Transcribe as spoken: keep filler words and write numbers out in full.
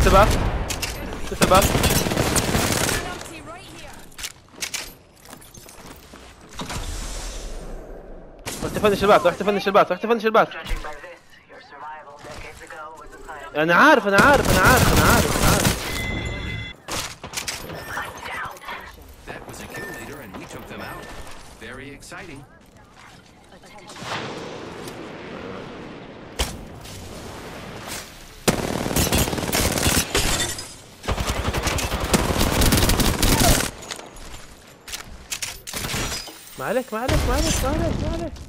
الباب شوف الباب. رحت تفنش الباب رحت تفنش الباب رحت تفنش الباب. انا عارف انا عارف انا عارف انا عارف انا عارف. ما عليك ما عليك ما عليك ما عليك ما عليك.